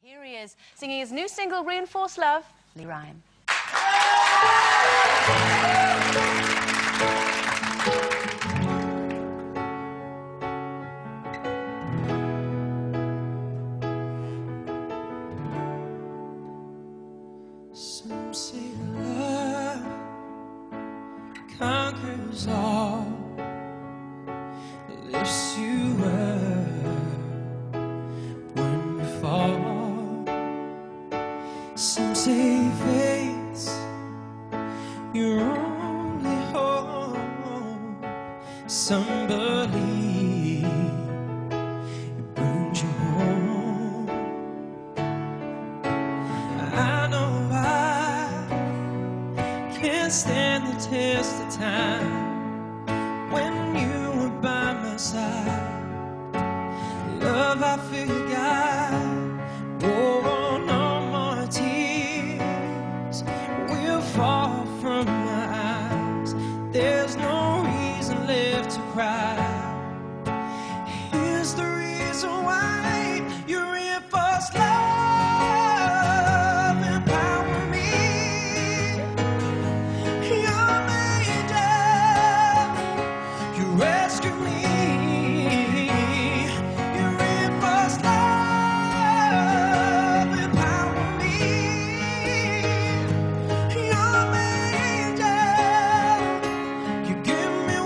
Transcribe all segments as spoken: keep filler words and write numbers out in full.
Here he is, singing his new single, Reinforced Love, Lee Ryan. Some say love conquers all, lifts you up when you fall. Some say faith's your only hope. Some believe it brings you home. I know I can't stand the test of time when you were by my side. Love, I forgot. Oh, no more tears will fall from my eyes. There's no reason left to cry. Here's the reason why. Your reinforced love empower me. You're my angel, you rescue me. Your reinforced love empower me. You're my angel, you give me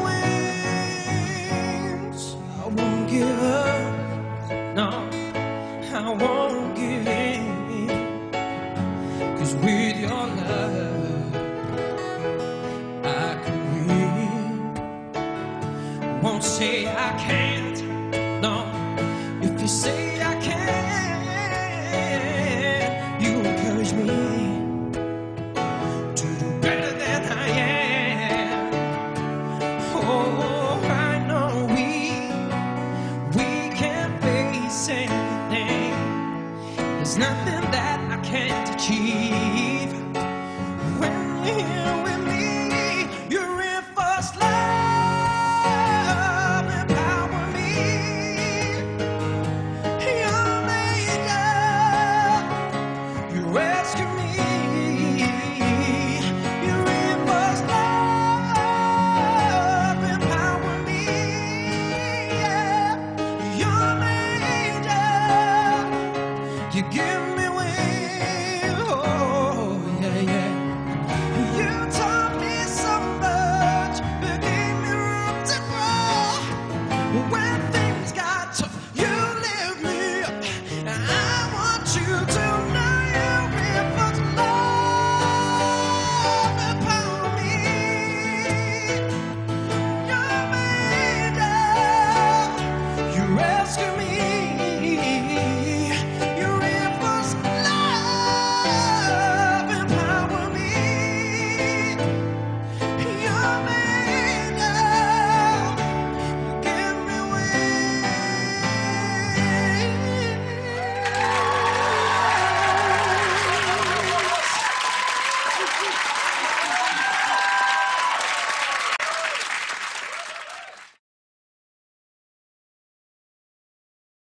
wings. I won't give up, no, I won't give in. 'Cause with your love I can win. Won't say I can't, no. If you say I can, you encourage me to do better than I am. Oh, I know we we can face anything. There's nothing that I can't achieve when we're here with